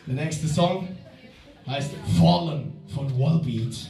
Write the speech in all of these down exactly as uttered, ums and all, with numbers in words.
Der nächste Song heißt Fallen von Wallbeat.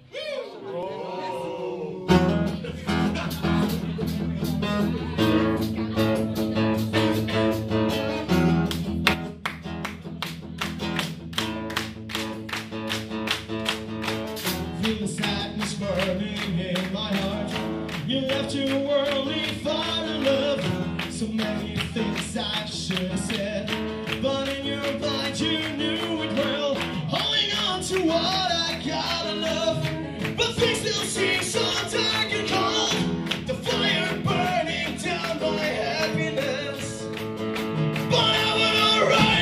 Feel the sadness burning in my heart. You left your worldly far to love. So many things I should have said, but in your mind you knew it well. Holding on to what I gotta love, but things still seem so dark and cold. The fire burning down my happiness, but I would alright.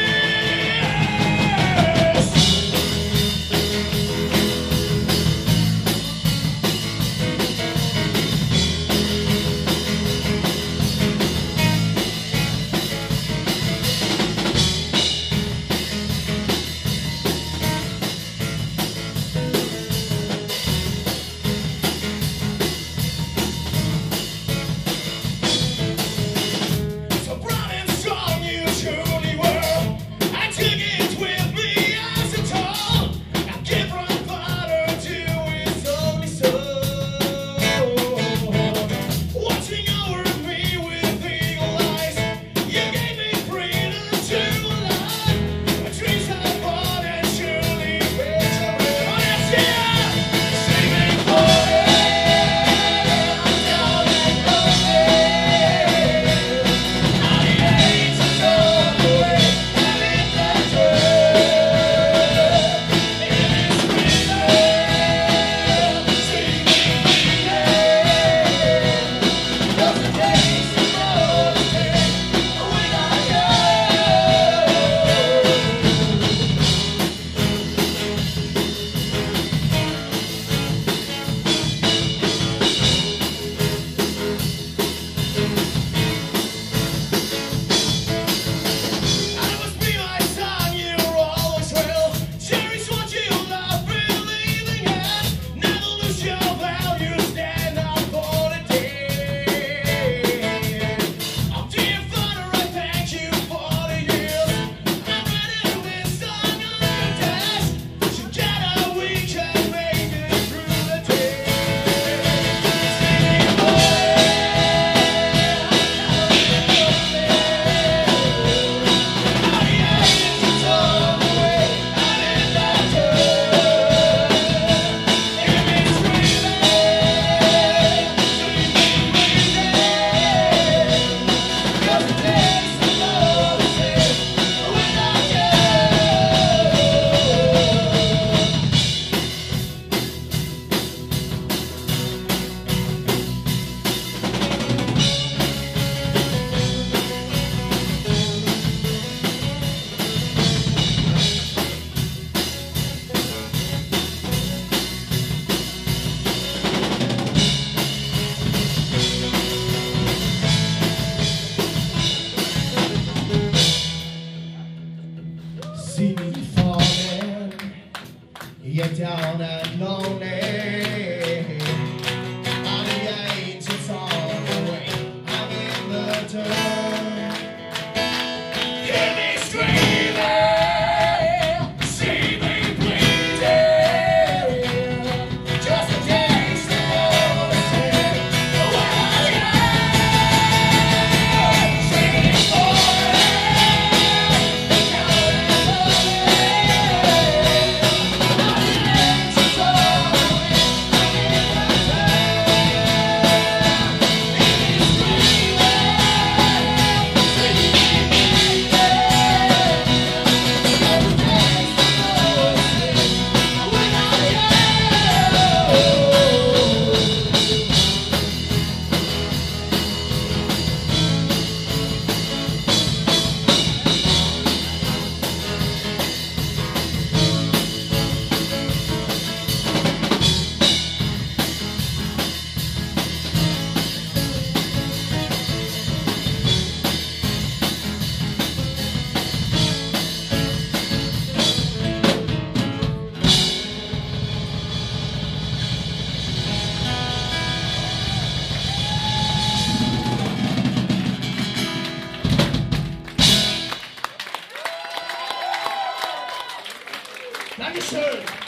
See me falling, you're down and lonely. All the angels on the way, I'm in the dirt. Hear me screaming, see me bleeding. Just a taste of all the sin. When I am singing falling, down and lonely. Dankeschön.